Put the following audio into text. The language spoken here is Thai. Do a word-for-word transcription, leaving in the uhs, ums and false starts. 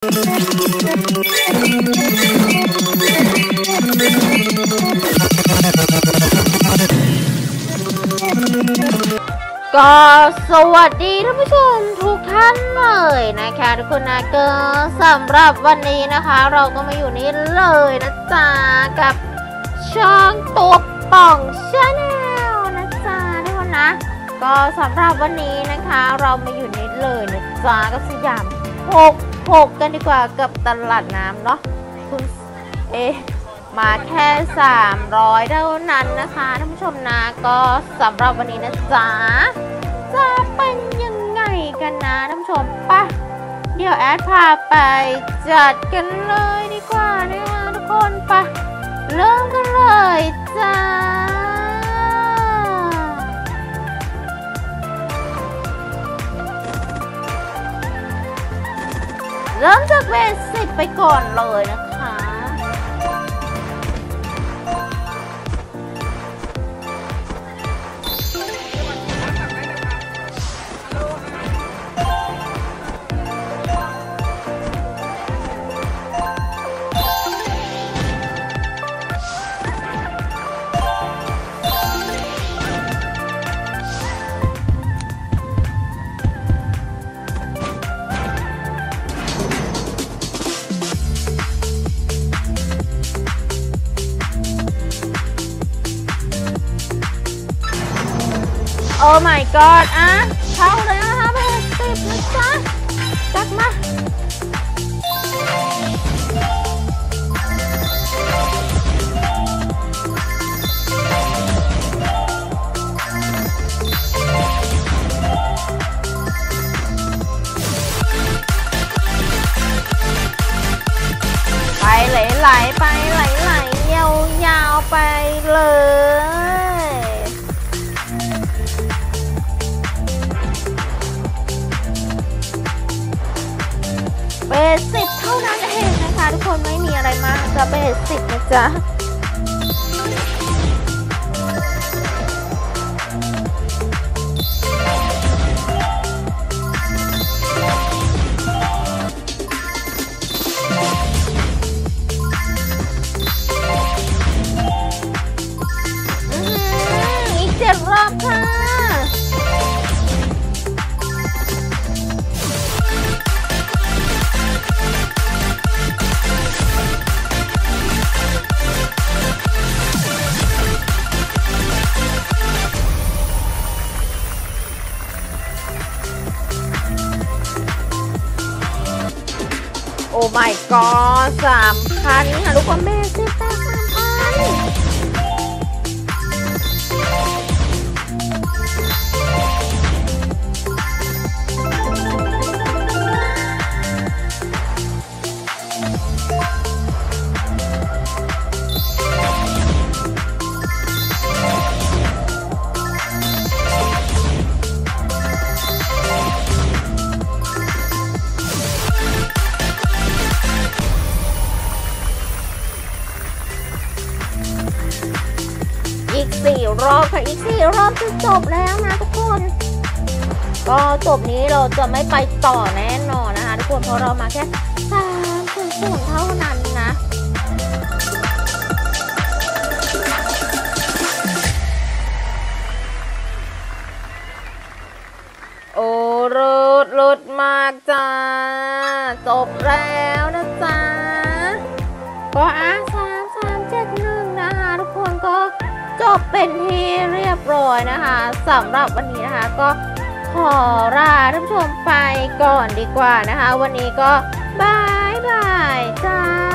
ก็สวัสดีท่านผู้ชมทุกท่านเลยนะคะทุกคนนะก็สำหรับวันนี้นะคะเราก็มาอยู่นี่เลยนะจ๊ะกับช่องตัวป่องชาแนลนะจ๊ะทุกคนนะก็สำหรับวันนี้นะคะเรามาอยู่นี่เลยนะจ๊ะกับสยามหกหกกันดีกว่ากับตลาดน้ำเนาะคุณเอมาแค่สามร้อยเท่านั้นนะคะท่านผู้ชมนะก็สำหรับวันนี้นะจ๊ะจะเป็นยังไงกันนะท่านผู้ชมปะเดี๋ยวแอดพาไปจัดกันเลยดีกว่านะคะทุกคนปะเริ่มกันเลยจ้าเริ่มจากเบสิกไปก่อนเลยนะคะโอ้ my god อ่ะเข้าเลยนะคะเบสิกนะจ๊ะจัดมาไปไหลๆไปไหลๆยาวๆไปเลยเบสิกเท่านั้นเองนะคะทุกคนไม่มีอะไรมากจะเบสิกนะจ๊ะอีกเจ็ดรอบค่ะโอ้ my god สามพันค่ะทุกคนเบสิกแต่สามพันอีกสี่รอบค่ะอีกสี่รอบจะจบแล้วนะทุกคนก็จบนี้เราจะไม่ไปต่อแน่นอนนะคะทุกคนเพราะเรามาแค่สามศูนย์ศูนย์เท่านั้นนะโอ้รุดรุดมากจ้าจบแล้วนะจ๊ะก็อ่ะสามสามเจ็ดหนึ่งนะคะทุกคนก็จบเป็นที่เรียบร้อยนะคะสำหรับวันนี้นะคะก็ขอลาท่านผู้ชมไปก่อนดีกว่านะคะวันนี้ก็บายบายจ้า